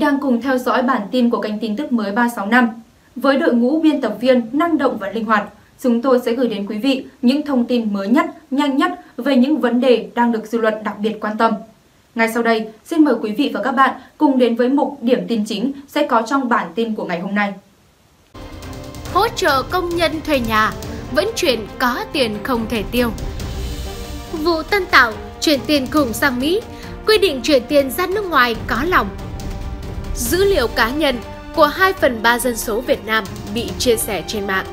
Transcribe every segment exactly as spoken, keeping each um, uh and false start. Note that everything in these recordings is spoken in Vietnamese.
đang cùng theo dõi bản tin của kênh tin tức mới ba sáu năm. Với đội ngũ biên tập viên năng động và linh hoạt, chúng tôi sẽ gửi đến quý vị những thông tin mới nhất, nhanh nhất về những vấn đề đang được dư luận đặc biệt quan tâm. Ngay sau đây, xin mời quý vị và các bạn cùng đến với mục điểm tin chính sẽ có trong bản tin của ngày hôm nay. Hỗ trợ công nhân thuê nhà, vẫn chuyện có tiền không thể tiêu. Vụ Tân Tạo chuyển tiền khủng sang Mỹ, quy định chuyển tiền ra nước ngoài có lòng. Dữ liệu cá nhân của hai phần ba dân số Việt Nam bị chia sẻ trên mạng.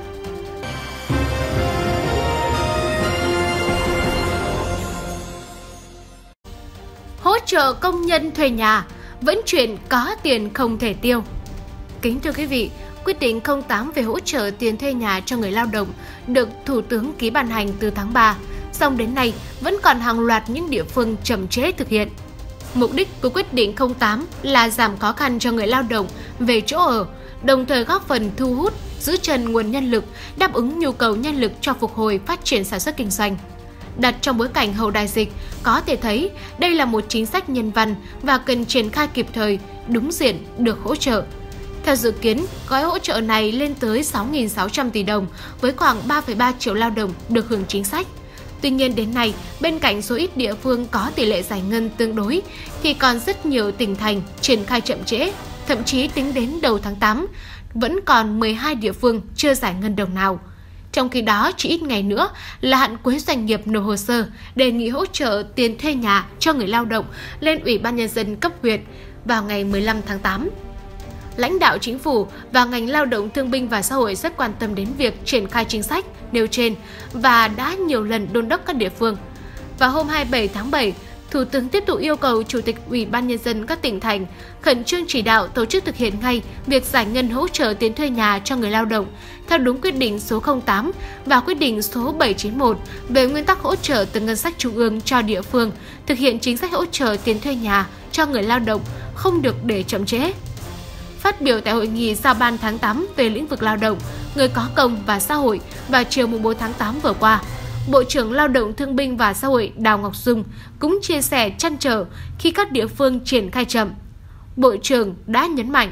Hỗ trợ công nhân thuê nhà, vẫn chuyện có tiền không thể tiêu. Kính thưa quý vị, quyết định không tám về hỗ trợ tiền thuê nhà cho người lao động được Thủ tướng ký ban hành từ tháng ba, song đến nay vẫn còn hàng loạt những địa phương chậm trễ thực hiện. Mục đích của quyết định không tám là giảm khó khăn cho người lao động về chỗ ở, đồng thời góp phần thu hút, giữ chân nguồn nhân lực, đáp ứng nhu cầu nhân lực cho phục hồi phát triển sản xuất kinh doanh. Đặt trong bối cảnh hậu đại dịch, có thể thấy đây là một chính sách nhân văn và cần triển khai kịp thời, đúng diện được hỗ trợ. Theo dự kiến, gói hỗ trợ này lên tới sáu nghìn sáu trăm tỷ đồng với khoảng ba phẩy ba triệu lao động được hưởng chính sách. Tuy nhiên đến nay, bên cạnh số ít địa phương có tỷ lệ giải ngân tương đối, thì còn rất nhiều tỉnh thành triển khai chậm trễ, thậm chí tính đến đầu tháng tám, vẫn còn mười hai địa phương chưa giải ngân đồng nào. Trong khi đó, chỉ ít ngày nữa là hạn cuối doanh nghiệp nộp hồ sơ đề nghị hỗ trợ tiền thuê nhà cho người lao động lên Ủy ban Nhân dân cấp huyện vào ngày mười lăm tháng tám. Lãnh đạo chính phủ và ngành lao động thương binh và xã hội rất quan tâm đến việc triển khai chính sách nêu trên và đã nhiều lần đôn đốc các địa phương. Vào hôm hai mươi bảy tháng bảy, Thủ tướng tiếp tục yêu cầu Chủ tịch Ủy ban Nhân dân các tỉnh thành khẩn trương chỉ đạo tổ chức thực hiện ngay việc giải ngân hỗ trợ tiền thuê nhà cho người lao động theo đúng quyết định số không tám và quyết định số bảy trăm chín mươi mốt về nguyên tắc hỗ trợ từ ngân sách trung ương cho địa phương thực hiện chính sách hỗ trợ tiền thuê nhà cho người lao động không được để chậm trễ. Phát biểu tại hội nghị giao ban tháng tám về lĩnh vực lao động, người có công và xã hội vào chiều bốn tháng tám vừa qua, Bộ trưởng Lao động Thương binh và Xã hội Đào Ngọc Dung cũng chia sẻ trăn trở khi các địa phương triển khai chậm. Bộ trưởng đã nhấn mạnh: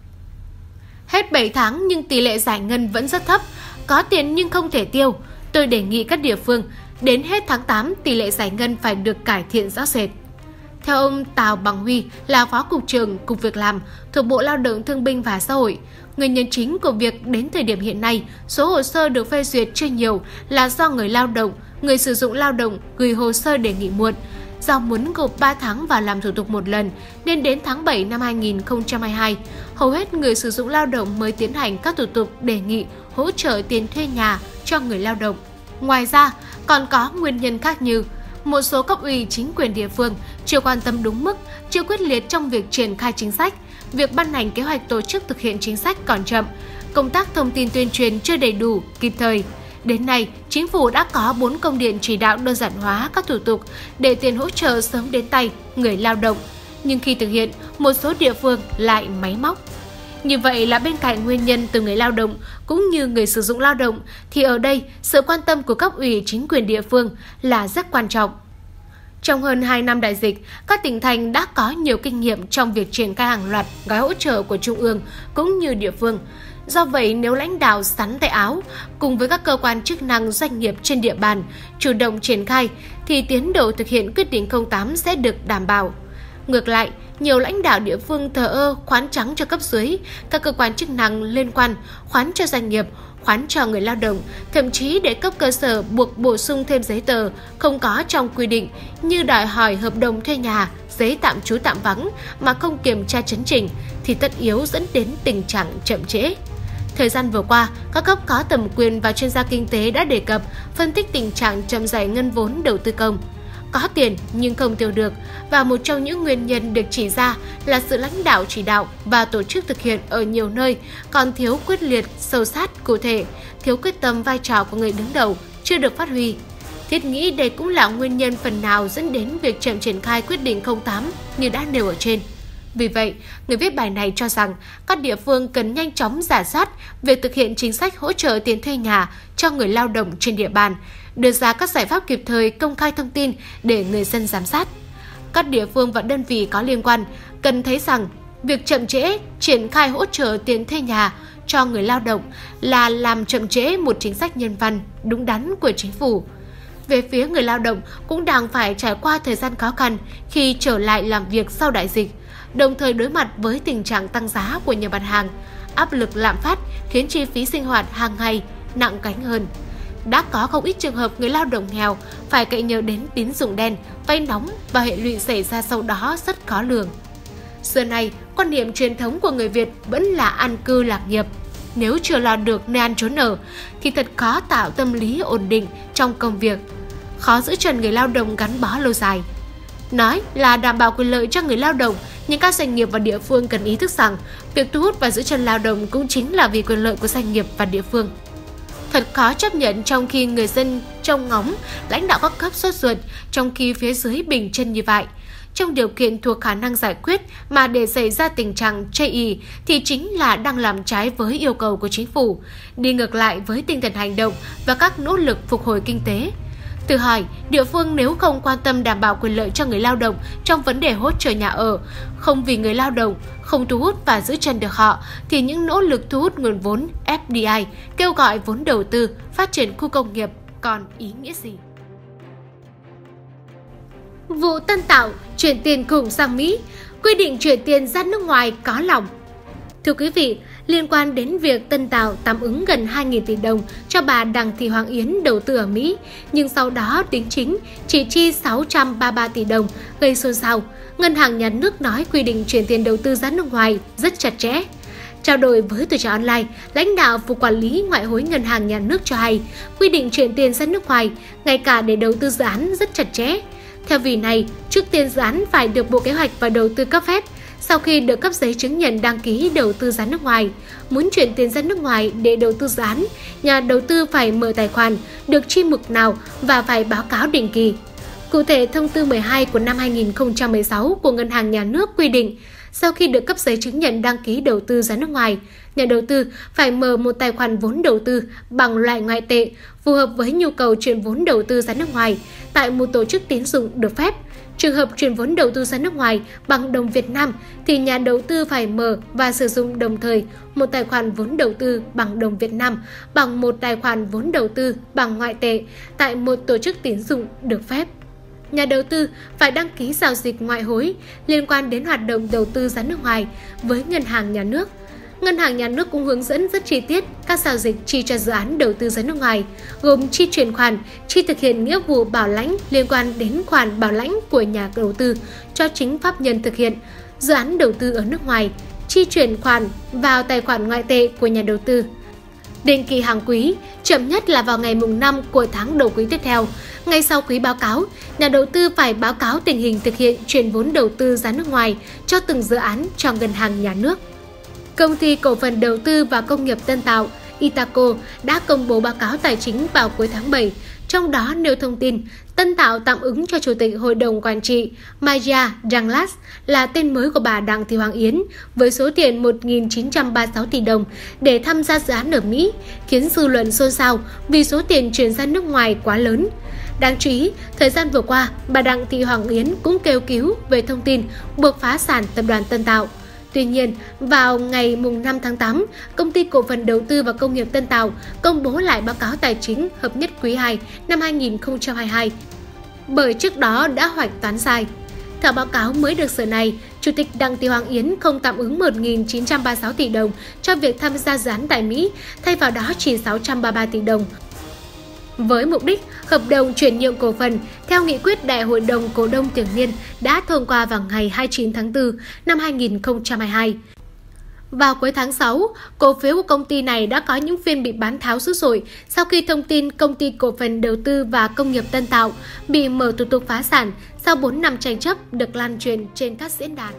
hết bảy tháng nhưng tỷ lệ giải ngân vẫn rất thấp, có tiền nhưng không thể tiêu. Tôi đề nghị các địa phương đến hết tháng tám tỷ lệ giải ngân phải được cải thiện rõ rệt. Theo ông Tào Bằng Huy là Phó Cục trưởng Cục Việc làm thuộc Bộ Lao động Thương binh và Xã hội, nguyên nhân chính của việc đến thời điểm hiện nay số hồ sơ được phê duyệt chưa nhiều là do người lao động, người sử dụng lao động gửi hồ sơ đề nghị muộn. Do muốn gộp ba tháng và làm thủ tục một lần nên đến tháng bảy năm hai nghìn không trăm hai mươi hai, hầu hết người sử dụng lao động mới tiến hành các thủ tục đề nghị hỗ trợ tiền thuê nhà cho người lao động. Ngoài ra, còn có nguyên nhân khác như một số cấp ủy chính quyền địa phương chưa quan tâm đúng mức, chưa quyết liệt trong việc triển khai chính sách, việc ban hành kế hoạch tổ chức thực hiện chính sách còn chậm, công tác thông tin tuyên truyền chưa đầy đủ, kịp thời. Đến nay, Chính phủ đã có bốn công điện chỉ đạo đơn giản hóa các thủ tục để tiền hỗ trợ sớm đến tay người lao động, nhưng khi thực hiện, một số địa phương lại máy móc. Như vậy là bên cạnh nguyên nhân từ người lao động cũng như người sử dụng lao động, thì ở đây sự quan tâm của cấp ủy chính quyền địa phương là rất quan trọng. Trong hơn hai năm đại dịch, các tỉnh thành đã có nhiều kinh nghiệm trong việc triển khai hàng loạt gói hỗ trợ của Trung ương cũng như địa phương. Do vậy, nếu lãnh đạo sắn tay áo cùng với các cơ quan chức năng doanh nghiệp trên địa bàn chủ động triển khai, thì tiến độ thực hiện quyết định không tám sẽ được đảm bảo. Ngược lại, nhiều lãnh đạo địa phương thờ ơ khoán trắng cho cấp dưới, các cơ quan chức năng liên quan khoán cho doanh nghiệp, khoán cho người lao động, thậm chí để cấp cơ sở buộc bổ sung thêm giấy tờ không có trong quy định như đòi hỏi hợp đồng thuê nhà, giấy tạm trú tạm vắng mà không kiểm tra chấn chỉnh, thì tất yếu dẫn đến tình trạng chậm trễ. Thời gian vừa qua, các cấp có thẩm quyền và chuyên gia kinh tế đã đề cập, phân tích tình trạng chậm giải ngân vốn đầu tư công. Có tiền nhưng không tiêu được, và một trong những nguyên nhân được chỉ ra là sự lãnh đạo chỉ đạo và tổ chức thực hiện ở nhiều nơi còn thiếu quyết liệt, sâu sát, cụ thể, thiếu quyết tâm vai trò của người đứng đầu chưa được phát huy. Thiết nghĩ đây cũng là nguyên nhân phần nào dẫn đến việc chậm triển khai quyết định không tám như đã nêu ở trên. Vì vậy, người viết bài này cho rằng các địa phương cần nhanh chóng rà soát việc thực hiện chính sách hỗ trợ tiền thuê nhà cho người lao động trên địa bàn, đưa ra các giải pháp kịp thời, công khai thông tin để người dân giám sát. Các địa phương và đơn vị có liên quan cần thấy rằng Việc chậm trễ triển khai hỗ trợ tiền thuê nhà cho người lao động là làm chậm trễ một chính sách nhân văn đúng đắn của chính phủ. Về phía người lao động cũng đang phải trải qua thời gian khó khăn khi trở lại làm việc sau đại dịch, đồng thời đối mặt với tình trạng tăng giá của nhiều mặt hàng, áp lực lạm phát khiến chi phí sinh hoạt hàng ngày nặng gánh hơn. Đã có không ít trường hợp người lao động nghèo phải cậy nhờ đến tín dụng đen, vay nóng và hệ lụy xảy ra sau đó rất khó lường. Xưa nay, quan niệm truyền thống của người Việt vẫn là an cư lạc nghiệp. Nếu chưa lo được nơi ăn trốn ở thì thật khó tạo tâm lý ổn định trong công việc, khó giữ chân người lao động gắn bó lâu dài. Nói là đảm bảo quyền lợi cho người lao động, nhưng các doanh nghiệp và địa phương cần ý thức rằng việc thu hút và giữ chân lao động cũng chính là vì quyền lợi của doanh nghiệp và địa phương. Thật khó chấp nhận trong khi người dân trông ngóng, lãnh đạo các cấp sốt ruột, trong khi phía dưới bình chân như vậy. Trong điều kiện thuộc khả năng giải quyết mà để xảy ra tình trạng chây ỳ thì chính là đang làm trái với yêu cầu của chính phủ, đi ngược lại với tinh thần hành động và các nỗ lực phục hồi kinh tế. Tự hỏi, địa phương nếu không quan tâm đảm bảo quyền lợi cho người lao động trong vấn đề hỗ trợ nhà ở, không vì người lao động, không thu hút và giữ chân được họ, thì những nỗ lực thu hút nguồn vốn F D I, kêu gọi vốn đầu tư, phát triển khu công nghiệp còn ý nghĩa gì? Vụ Tân Tạo chuyển tiền khủng sang Mỹ, quy định chuyển tiền ra nước ngoài có lòng. Thưa quý vị, liên quan đến việc Tân Tạo tạm ứng gần hai nghìn tỷ đồng cho bà Đặng Thị Hoàng Yến đầu tư ở Mỹ, nhưng sau đó đính chính chỉ chi sáu trăm ba mươi ba tỷ đồng, gây xôn xao. Ngân hàng Nhà nước nói quy định chuyển tiền đầu tư ra nước ngoài rất chặt chẽ. Trao đổi với Tuổi Trẻ Online, lãnh đạo Vụ Quản lý Ngoại hối Ngân hàng Nhà nước cho hay, quy định chuyển tiền ra nước ngoài, ngay cả để đầu tư dự án rất chặt chẽ. Theo vì này, trước tiên dự án phải được Bộ Kế hoạch và Đầu tư cấp phép. Sau khi được cấp giấy chứng nhận đăng ký đầu tư ra nước ngoài, muốn chuyển tiền ra nước ngoài để đầu tư dự án, nhà đầu tư phải mở tài khoản, được chi mục nào và phải báo cáo định kỳ. Cụ thể, thông tư mười hai của năm hai nghìn không trăm mười sáu của Ngân hàng Nhà nước quy định, sau khi được cấp giấy chứng nhận đăng ký đầu tư ra nước ngoài, nhà đầu tư phải mở một tài khoản vốn đầu tư bằng loại ngoại tệ phù hợp với nhu cầu chuyển vốn đầu tư ra nước ngoài tại một tổ chức tín dụng được phép. Trường hợp chuyển vốn đầu tư ra nước ngoài bằng đồng Việt Nam thì nhà đầu tư phải mở và sử dụng đồng thời một tài khoản vốn đầu tư bằng đồng Việt Nam bằng một tài khoản vốn đầu tư bằng ngoại tệ tại một tổ chức tín dụng được phép. Nhà đầu tư phải đăng ký giao dịch ngoại hối liên quan đến hoạt động đầu tư ra nước ngoài với Ngân hàng Nhà nước. Ngân hàng Nhà nước cũng hướng dẫn rất chi tiết các giao dịch chi cho dự án đầu tư ra nước ngoài, gồm chi chuyển khoản, chi thực hiện nghĩa vụ bảo lãnh liên quan đến khoản bảo lãnh của nhà đầu tư cho chính pháp nhân thực hiện dự án đầu tư ở nước ngoài, chi chuyển khoản vào tài khoản ngoại tệ của nhà đầu tư. Định kỳ hàng quý, chậm nhất là vào ngày mùng năm của tháng đầu quý tiếp theo. Ngay sau quý báo cáo, nhà đầu tư phải báo cáo tình hình thực hiện chuyển vốn đầu tư ra nước ngoài cho từng dự án cho Ngân hàng Nhà nước. Công ty Cổ phần Đầu tư và Công nghiệp Tân Tạo Itaco đã công bố báo cáo tài chính vào cuối tháng bảy, trong đó nêu thông tin Tân Tạo tạm ứng cho Chủ tịch Hội đồng Quản trị Maya Douglas là tên mới của bà Đặng Thị Hoàng Yến với số tiền một nghìn chín trăm ba mươi sáu tỷ đồng để tham gia dự án ở Mỹ, khiến dư luận xôn xao vì số tiền chuyển ra nước ngoài quá lớn. Đáng chú ý, thời gian vừa qua, bà Đặng Thị Hoàng Yến cũng kêu cứu về thông tin buộc phá sản tập đoàn Tân Tạo. Tuy nhiên, vào ngày năm tháng tám, Công ty Cổ phần Đầu tư và Công nghiệp Tân Tạo công bố lại báo cáo tài chính hợp nhất quý hai năm hai nghìn không trăm hai mươi hai, bởi trước đó đã hoạch toán sai. Theo báo cáo mới được sở này, Chủ tịch Đặng Thị Hoàng Yến không tạm ứng một nghìn chín trăm ba mươi sáu tỷ đồng cho việc tham gia dự án tại Mỹ, thay vào đó chỉ sáu trăm ba mươi ba tỷ đồng. Với mục đích, hợp đồng chuyển nhượng cổ phần theo nghị quyết Đại hội đồng Cổ đông thường niên đã thông qua vào ngày hai mươi chín tháng tư năm hai nghìn không trăm hai mươi hai. Vào cuối tháng sáu, cổ phiếu của công ty này đã có những phiên bị bán tháo dữ dội sau khi thông tin Công ty Cổ phần Đầu tư và Công nghiệp Tân Tạo bị mở thủ tục phá sản sau bốn năm tranh chấp được lan truyền trên các diễn đàn.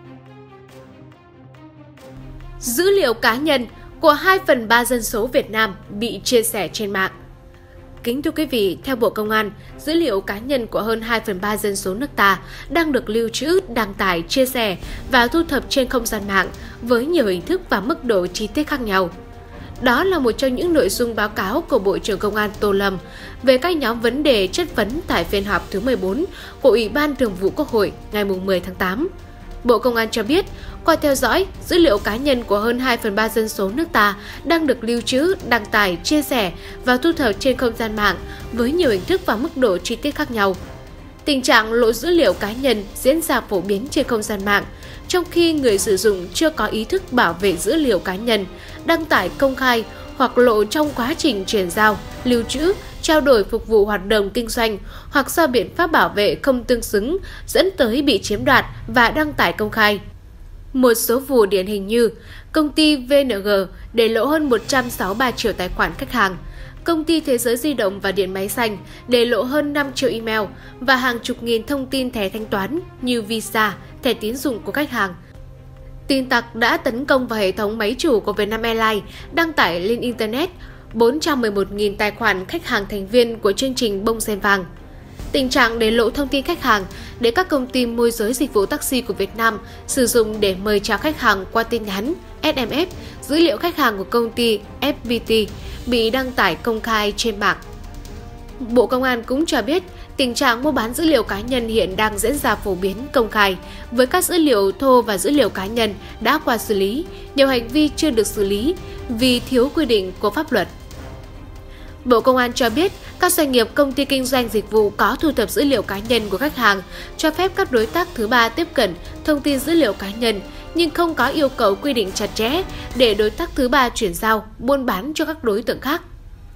Dữ liệu cá nhân của hai phần ba dân số Việt Nam bị chia sẻ trên mạng. Kính thưa quý vị, theo Bộ Công an, dữ liệu cá nhân của hơn hai phần ba dân số nước ta đang được lưu trữ, đăng tải, chia sẻ và thu thập trên không gian mạng với nhiều hình thức và mức độ chi tiết khác nhau. Đó là một trong những nội dung báo cáo của Bộ trưởng Công an Tô Lâm về các nhóm vấn đề chất vấn tại phiên họp thứ mười bốn của Ủy ban Thường vụ Quốc hội ngày mười tháng tám. Bộ Công an cho biết, Qua theo dõi, dữ liệu cá nhân của hơn hai phần ba dân số nước ta đang được lưu trữ, đăng tải, chia sẻ và thu thập trên không gian mạng với nhiều hình thức và mức độ chi tiết khác nhau. Tình trạng lộ dữ liệu cá nhân diễn ra phổ biến trên không gian mạng, trong khi người sử dụng chưa có ý thức bảo vệ dữ liệu cá nhân, đăng tải công khai hoặc lộ trong quá trình chuyển giao, lưu trữ, trao đổi phục vụ hoạt động kinh doanh hoặc do biện pháp bảo vệ không tương xứng dẫn tới bị chiếm đoạt và đăng tải công khai. Một số vụ điển hình như công ty vê en giê để lộ hơn một trăm sáu mươi ba triệu tài khoản khách hàng, công ty Thế giới di động và điện máy xanh để lộ hơn năm triệu email và hàng chục nghìn thông tin thẻ thanh toán như Visa, thẻ tín dụng của khách hàng. Tin tặc đã tấn công vào hệ thống máy chủ của Vietnam Airlines, đăng tải lên Internet bốn trăm mười một nghìn tài khoản khách hàng thành viên của chương trình bông sen vàng. Tình trạng để lộ thông tin khách hàng để các công ty môi giới dịch vụ taxi của Việt Nam sử dụng để mời chào khách hàng qua tin nhắn, ét em ét, dữ liệu khách hàng của công ty ép pê tê bị đăng tải công khai trên mạng. Bộ Công an cũng cho biết tình trạng mua bán dữ liệu cá nhân hiện đang diễn ra phổ biến công khai, với các dữ liệu thô và dữ liệu cá nhân đã qua xử lý, nhiều hành vi chưa được xử lý vì thiếu quy định của pháp luật. Bộ Công an cho biết các doanh nghiệp, công ty kinh doanh dịch vụ có thu thập dữ liệu cá nhân của khách hàng, cho phép các đối tác thứ ba tiếp cận thông tin dữ liệu cá nhân, nhưng không có yêu cầu quy định chặt chẽ để đối tác thứ ba chuyển giao, buôn bán cho các đối tượng khác.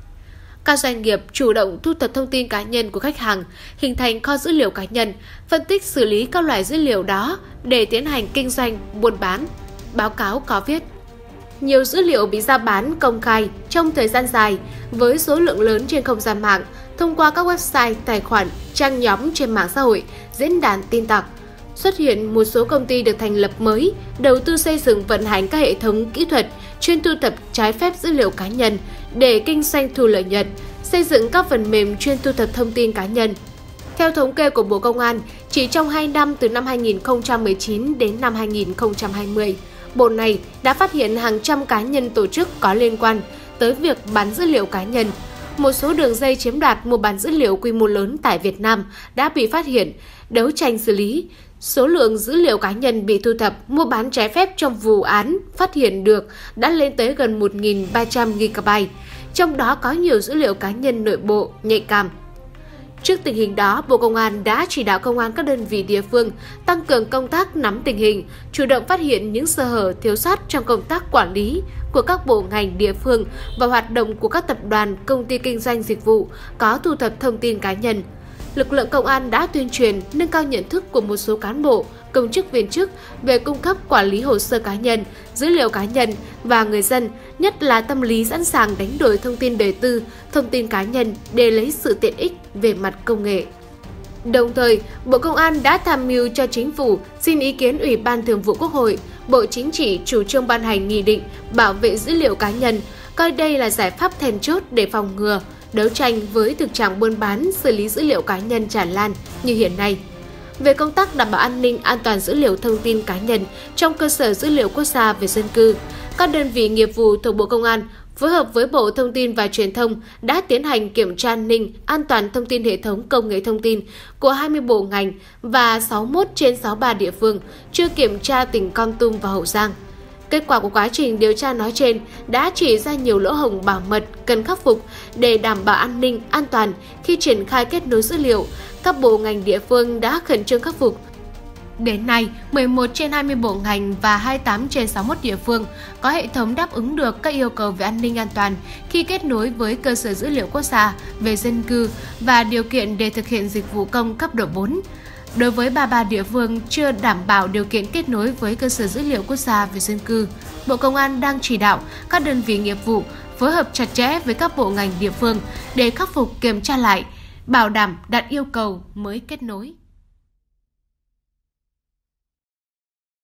Các doanh nghiệp chủ động thu thập thông tin cá nhân của khách hàng, hình thành kho dữ liệu cá nhân, phân tích xử lý các loại dữ liệu đó để tiến hành kinh doanh, buôn bán. Báo cáo có viết: nhiều dữ liệu bị giao bán công khai trong thời gian dài với số lượng lớn trên không gian mạng, thông qua các website, tài khoản, trang nhóm trên mạng xã hội, diễn đàn tin tặc. Xuất hiện một số công ty được thành lập mới, đầu tư xây dựng vận hành các hệ thống kỹ thuật chuyên thu thập trái phép dữ liệu cá nhân để kinh doanh thu lợi nhuận, xây dựng các phần mềm chuyên thu thập thông tin cá nhân. Theo thống kê của Bộ Công an, chỉ trong hai năm từ năm hai nghìn không trăm mười chín đến năm hai nghìn không trăm hai mươi, Bộ này đã phát hiện hàng trăm cá nhân tổ chức có liên quan tới việc bán dữ liệu cá nhân. Một số đường dây chiếm đoạt mua bán dữ liệu quy mô lớn tại Việt Nam đã bị phát hiện, đấu tranh xử lý. Số lượng dữ liệu cá nhân bị thu thập, mua bán trái phép trong vụ án phát hiện được đã lên tới gần một nghìn ba trăm gi-ga-bai, trong đó có nhiều dữ liệu cá nhân nội bộ, nhạy cảm. Trước tình hình đó, Bộ Công an đã chỉ đạo công an các đơn vị địa phương tăng cường công tác nắm tình hình, chủ động phát hiện những sơ hở, thiếu sót trong công tác quản lý của các bộ ngành địa phương và hoạt động của các tập đoàn, công ty kinh doanh dịch vụ có thu thập thông tin cá nhân. Lực lượng công an đã tuyên truyền, nâng cao nhận thức của một số cán bộ, công chức viên chức về cung cấp quản lý hồ sơ cá nhân, dữ liệu cá nhân và người dân, nhất là tâm lý sẵn sàng đánh đổi thông tin đời tư, thông tin cá nhân để lấy sự tiện ích về mặt công nghệ. Đồng thời, Bộ Công an đã tham mưu cho Chính phủ xin ý kiến Ủy ban Thường vụ Quốc hội, Bộ Chính trị chủ trương ban hành nghị định bảo vệ dữ liệu cá nhân, coi đây là giải pháp then chốt để phòng ngừa, đấu tranh với thực trạng buôn bán, xử lý dữ liệu cá nhân tràn lan như hiện nay. Về công tác đảm bảo an ninh, an toàn dữ liệu thông tin cá nhân trong cơ sở dữ liệu quốc gia về dân cư, các đơn vị nghiệp vụ thuộc Bộ Công an phối hợp với Bộ Thông tin và Truyền thông đã tiến hành kiểm tra an ninh, an toàn thông tin hệ thống công nghệ thông tin của hai mươi bộ ngành và sáu mươi mốt trên sáu mươi ba địa phương chưa kiểm tra tỉnh Kon Tum và Hậu Giang. Kết quả của quá trình điều tra nói trên đã chỉ ra nhiều lỗ hổng bảo mật cần khắc phục để đảm bảo an ninh, an toàn khi triển khai kết nối dữ liệu. Các bộ ngành địa phương đã khẩn trương khắc phục. Đến nay, mười một trên hai mươi bộ ngành và hai mươi tám trên sáu mươi mốt địa phương có hệ thống đáp ứng được các yêu cầu về an ninh an toàn khi kết nối với cơ sở dữ liệu quốc gia về dân cư và điều kiện để thực hiện dịch vụ công cấp độ bốn. Đối với ba mươi ba địa phương chưa đảm bảo điều kiện kết nối với cơ sở dữ liệu quốc gia về dân cư, Bộ Công an đang chỉ đạo các đơn vị nghiệp vụ phối hợp chặt chẽ với các bộ ngành địa phương để khắc phục, kiểm tra lại, bảo đảm đạt yêu cầu mới kết nối.